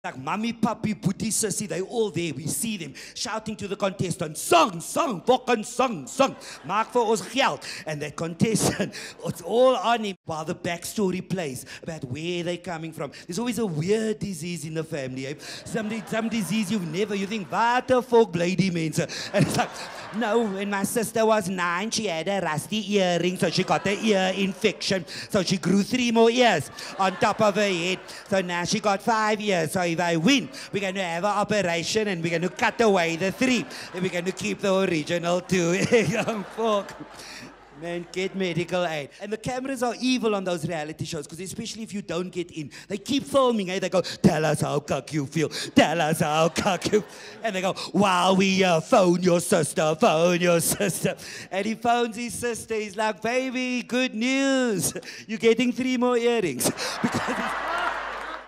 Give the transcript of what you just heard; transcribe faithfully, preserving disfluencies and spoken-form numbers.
Like mummy, puppy, booty, sissy, they all there. We see them shouting to the contestant, song, song, fucking song, song. Mark for ons geld. And that contestant, it's all on him while the backstory plays about where they're coming from. There's always a weird disease in the family. Eh? Some, some disease you've never, you think, what the fuck, lady means. And it's like, no, when my sister was nine, she had a rusty earring, so she got an ear infection. So she grew three more ears on top of her head. So now she got five ears. So if I win, we're going to have an operation and we're going to cut away the three. And we're going to keep the original two. Young fuck. Man, get medical aid. And the cameras are evil on those reality shows, because especially if you don't get in, they keep filming, eh? They go, tell us how cock you feel, tell us how cock you. And they go, while we uh, phone your sister, phone your sister. And he phones his sister, he's like, baby, good news. You're getting three more earrings. Because